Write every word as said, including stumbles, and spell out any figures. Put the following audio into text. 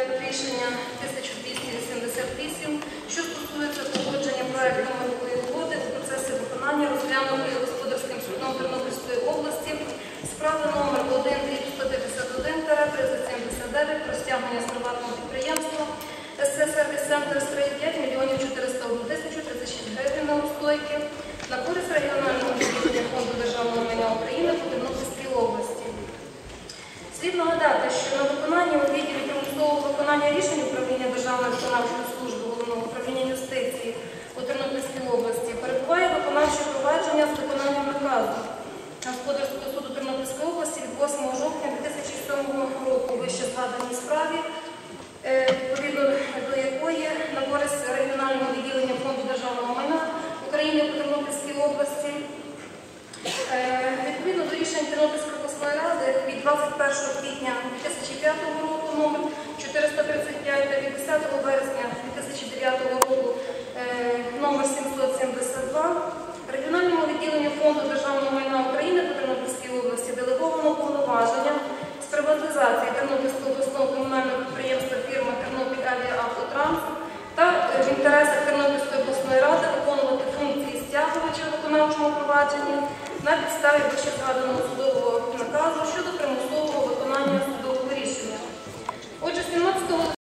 рішення тисяча двісті вісімдесят вісім, що стосується погодження проекту мирової угоди у процесі виконання розглянутої господарським судом Тернопільської області справи номер один сто п'ятдесят один тридцять сімдесят дев'ять про стягнення з приватного підприємства ес ес Сервіс Центр п'ять мільйонів чотириста одну тисячу тридцять шість гривень на устойки на користь регіонального відділення Фонду державного майна України по Тернопільській області. Слід нагадати, що на виконанні у відділі примусового виконання рішень управління Державної виконавчої служби Головного управління юстиції у Тернопільській області перебуває виконавче провадження з виконанням наказу Господарського суду Тернопільської області від восьмого жовтня дві тисячі сьомого року вище згаданій справі, відповідно до якої на користь регіонального відділення Фонду державного майна України по Тернопільській області відповідно до рішень Тернопільської обласної ради від двадцять першого квітня дві тисячі п'ятого року номер чотириста тридцять п'ять та від десятого березня дві тисячі дев'ятого року номер сімсот сімдесят два регіональному відділенню Фонду державного майна України по Тернопільській області делеговано повноваження з приватизації Тернопільського обласного комунального підприємства фірми «Тернопіль-Авіаавтотранс» та в інтересах Тернопільської обласної ради виконувати функції стягувача в виконавчому провадженні на підставі вищезгаданого судового наказу щодо примусового виконання судового рішення. Отже, сімнадцятого